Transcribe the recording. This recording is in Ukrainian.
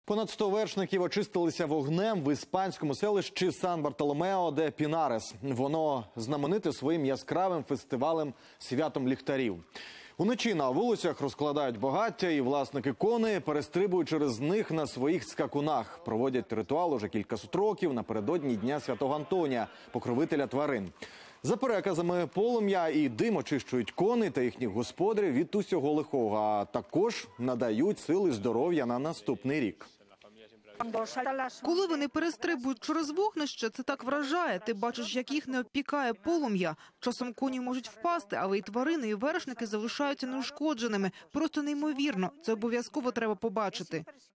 Понад 100 вершників очистилися вогнем в іспанському селищі Сан-Бартоломео-де-Пінарес. Воно знамените своїм яскравим фестивалем «Святом ліхтарів». Уночі на вулицях розкладають багаття, і власники коней перестрибують через них на своїх скакунах. Проводять ритуал уже кількасот років напередодні Дня Святого Антонія, покровителя тварин. За переказами, полум'я і дим очищують коней та їхніх господарів від усього лихого, а також надають сили і здоров'я на наступний рік. Коли вони перестрибують через вогнище, це так вражає. Ти бачиш, як їх не обпікає полум'я. Часом коні можуть впасти, але і тварини, і вершники залишаються неушкодженими. Просто неймовірно. Це обов'язково треба побачити.